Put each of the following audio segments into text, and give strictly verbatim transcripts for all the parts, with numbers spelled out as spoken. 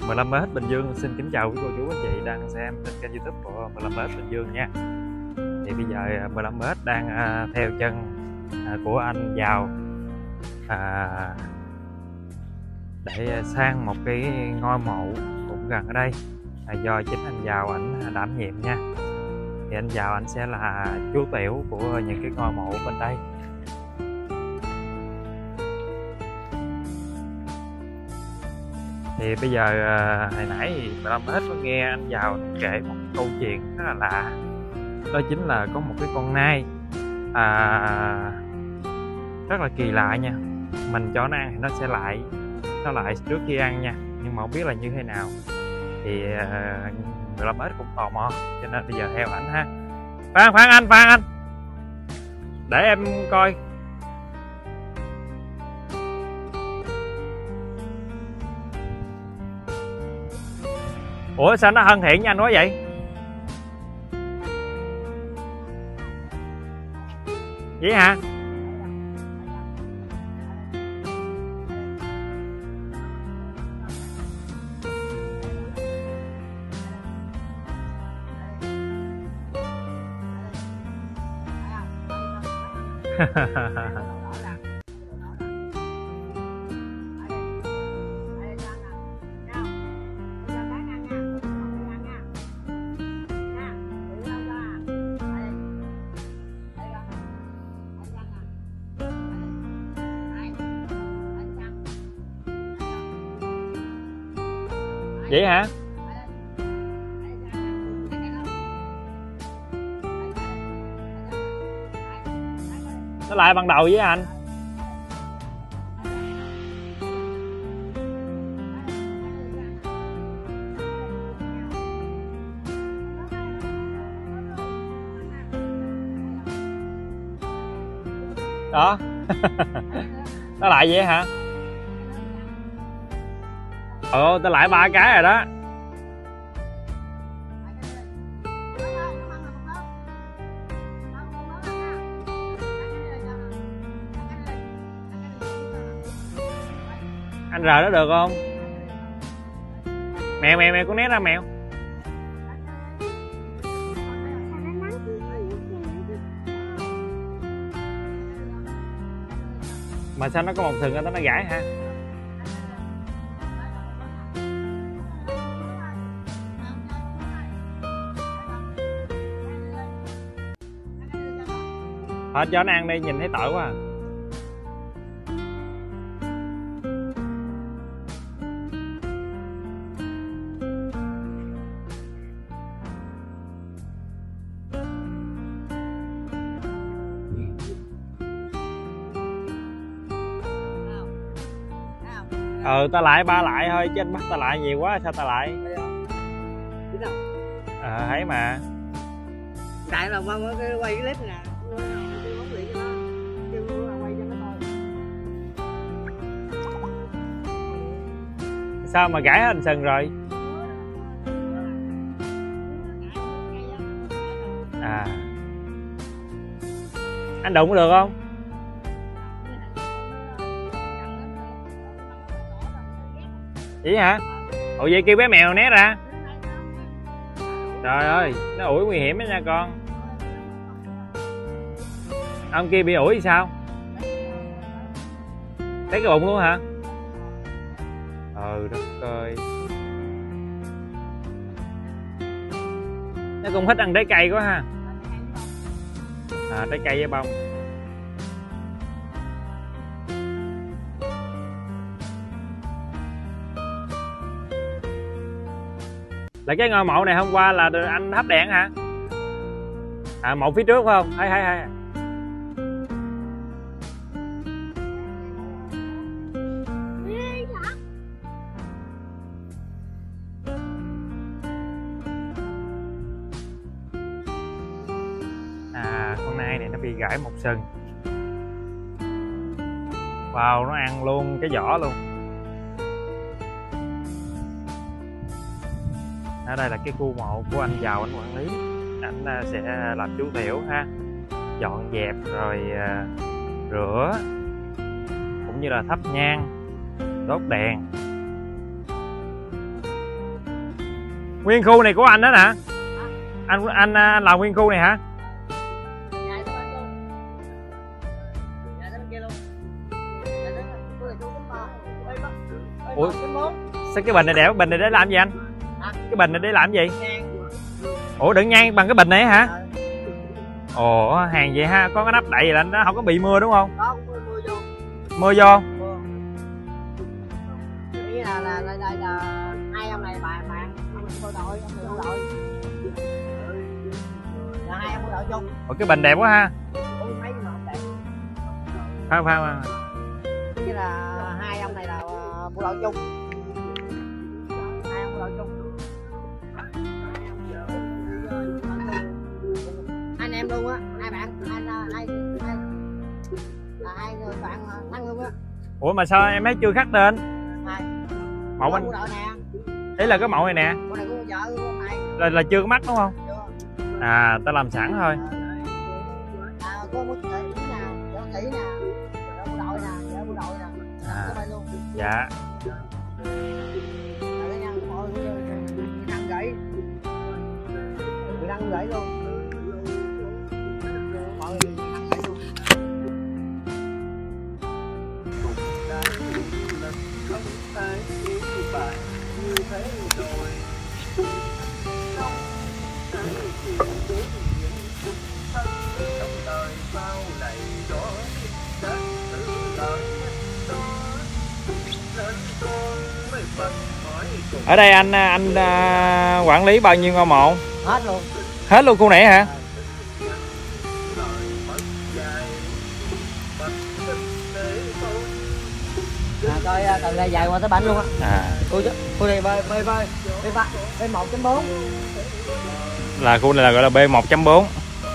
mười lăm ét Bình Dương xin kính chào quý cô chú anh chị đang xem trên kênh YouTube của mười lăm ét Bình Dương nha. Thì bây giờ mười lăm ét đang uh, theo chân uh, của anh Giàu uh, để sang một cái ngôi mộ cũng gần ở đây, uh, do chính anh Giàu ảnh đảm nhiệm nha. Thì anh Giàu anh sẽ là chú tiểu của những cái ngôi mộ bên đây. Thì bây giờ hồi nãy thì mười lăm ét có nghe anh Giàu kể một câu chuyện rất là lạ. Đó chính là có một cái con nai à, rất là kỳ lạ nha. Mình cho nó ăn thì nó sẽ lại nó lại trước khi ăn nha, nhưng mà không biết là như thế nào. Thì mười lăm ét cũng tò mò, cho nên bây giờ theo ảnh ha. Phan Phan anh Phan anh để em coi. Ủa sao nó thân thiện với anh quá vậy? Vậy hả? Vậy hả? Nó lại ban đầu với anh. Đó. Nó lại vậy hả? Ồ, tao lại ba cái rồi đó. Anh rờ nó được không? Mèo mèo mèo, con né ra mèo. Mà sao nó có một sừng ra nó gãi hả? Thôi cho nó ăn đi, nhìn thấy tội quá à. Ừ, ta lại ba lại thôi chứ anh bắt ta lại nhiều quá sao ta lại. Ờ à, thấy mà. Tại là quay cái clip nè. Sao mà gãi hết sừng rồi? À, anh đụng được không? Vậy hả? Ủa vậy kêu bé mèo né ra. Trời ơi, nó ủi nguy hiểm đó nha con. Ông kia bị ủi thì sao? Thấy cái bụng luôn hả? Ừ đất ơi. Nó cũng thích ăn trái cây quá ha. À, trái cây với bông. Là cái ngôi mộ này hôm qua là anh thắp đèn hả? À, mộ phía trước phải không? Hay hay hay. À, con nai này nó bị gãy một sừng. Wow, nó ăn luôn cái vỏ luôn. Ở đây là cái khu mộ của anh Giàu anh quản lý. Anh sẽ làm chú tiểu ha, dọn dẹp rồi uh, rửa cũng như là thắp nhang, đốt đèn. Nguyên khu này của anh đó nè. Anh anh anh làm nguyên khu này hả? Ủa, sao cái bình này đẻo? Bình này để làm gì anh? Cái bình này để làm gì? Ủa đựng nhang bằng cái bình này hả? Ồ, hàng vậy ha, có cái nắp đậy là nó không có bị mưa đúng không? Đó, mưa, mưa vô. Mưa vô. Ý là là là, là, là hai ông này bạn bạn bộ đội, ông bộ đội. Là hai ông bộ đội chung. Ủa cái bình đẹp quá ha. Ủa mấy mà không đẹp. Không không. Cái là hai ông này là bộ đội chung. Hai ông bộ đội chung. Anh em luôn á, hai bạn, hai hai hai là hai người bạn thân luôn á. Ủa mà sao em thấy chưa khắc tên? Hai. Mẫu anh. Ý là cái mẫu này nè. Mẫu này của vợ của mày. Là là chưa có mắt đúng không? Chưa. À, ta làm sẵn thôi. À, có một tỷ nè, vợ tỷ nè, vợ bộ đội nè, vợ bộ đội nè. À. Luôn. Dạ. Cái nhân thôi, ăn gãy. Người ăn gãy luôn. Ở đây anh anh à, quản lý bao nhiêu ngôi mộ? Hết luôn. Hết luôn khu này hả? À, coi từ đây dài qua tới bánh luôn á. À. Khu khu này B B B B một chấm bốn. Là khu này là gọi là B một chấm bốn.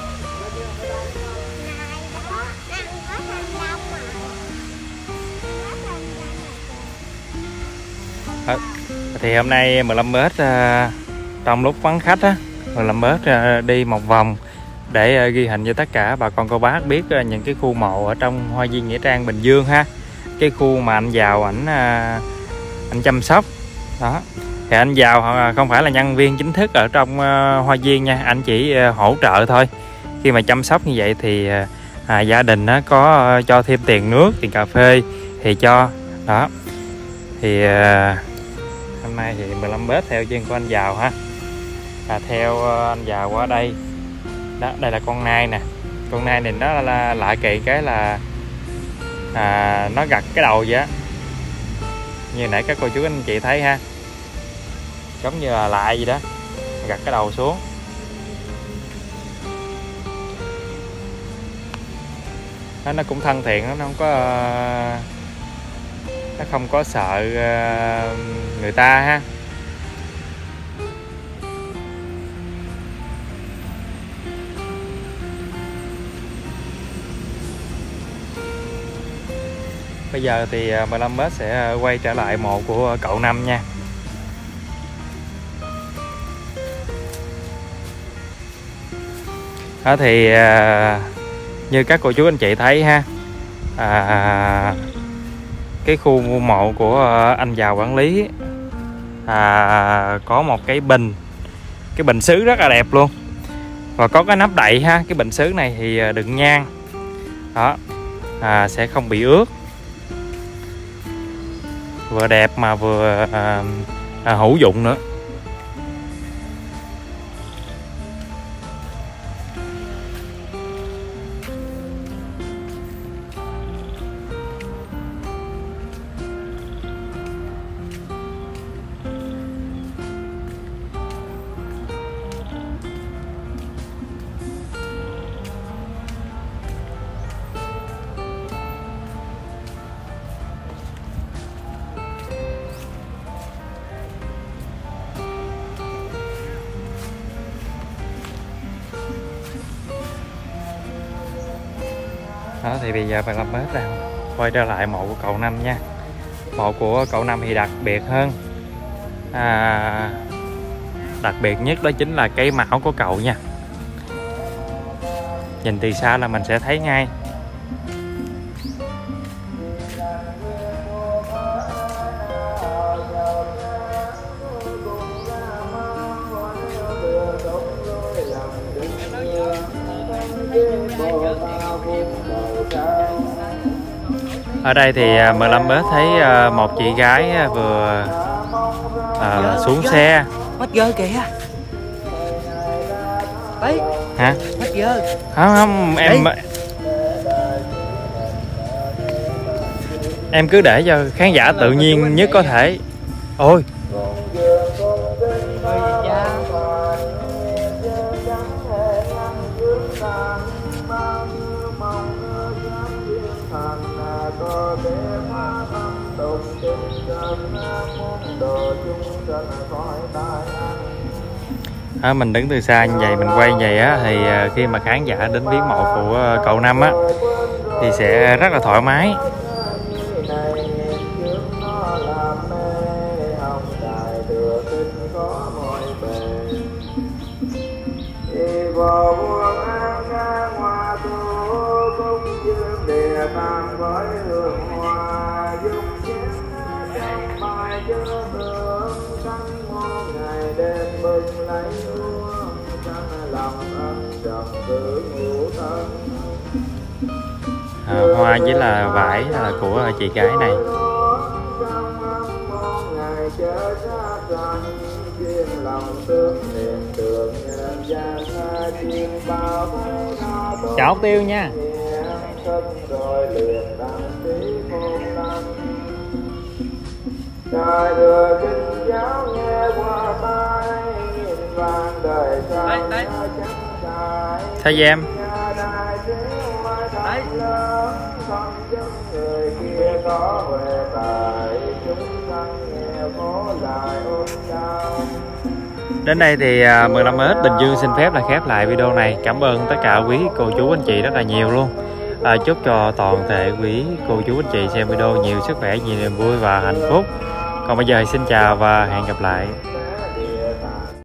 À, thì hôm nay mười lăm mét à, trong lúc vắng khách á, mười lăm mét à, đi một vòng để à, ghi hình cho tất cả bà con cô bác biết à, những cái khu mộ ở trong Hoa Viên Nghĩa Trang Bình Dương ha. Cái khu mà anh Giàu ảnh à, anh chăm sóc đó. Thì anh Giàu không phải là nhân viên chính thức ở trong à, Hoa Viên nha, anh chỉ à, hỗ trợ thôi. Khi mà chăm sóc như vậy thì à, gia đình á, có à, cho thêm tiền nước, tiền cà phê thì cho đó. Thì à, hôm nay thì mười lăm mét theo chân của anh Giàu ha, là theo anh Giàu qua đây đó. Đây là con nai nè, con nai này nó là lạ kỳ cái là à, nó gặt cái đầu vậy á, như nãy các cô chú anh chị thấy ha, giống như là lại gì đó, gặt cái đầu xuống. Nó, nó cũng thân thiện, nó không có nó không có sợ người ta ha. Bây giờ thì mười lăm mét sẽ quay trở lại mộ của cậu Năm nha. Đó thì như các cô chú anh chị thấy ha, à, cái khu mộ của anh Giàu quản lý à, có một cái bình, cái bình sứ rất là đẹp luôn, và có cái nắp đậy ha. Cái bình sứ này thì đựng nhang đó, à, sẽ không bị ướt, vừa đẹp mà vừa à, à, hữu dụng nữa. Đó thì bây giờ mười lăm mét rồi, quay trở lại mộ của cậu Năm nha. Mộ của cậu Năm thì đặc biệt hơn, à, đặc biệt nhất đó chính là cái mão của cậu nha. Nhìn từ xa là mình sẽ thấy ngay. Ở đây thì mười lăm mét thấy một chị gái vừa à, xuống xe. Hết dơ kìa. Đấy. Hả? Hết dơ. Không không em đấy. Em cứ để cho khán giả tự nhiên nhất có thể. Ôi. À, mình đứng từ xa như vậy, mình quay như vậy á, thì khi mà khán giả đến viếng mộ của cậu Năm á thì sẽ rất là thoải mái. À, hoa với là vải là của chị gái này. Chào Tiêu nha. Thay em. Đấy. Đến đây thì mười lăm mét Bình Dương xin phép là khép lại video này. Cảm ơn tất cả quý cô chú anh chị rất là nhiều luôn. À, chúc cho toàn thể quý cô chú anh chị xem video nhiều sức khỏe, nhiều niềm vui và hạnh phúc. Còn bây giờ xin chào và hẹn gặp lại.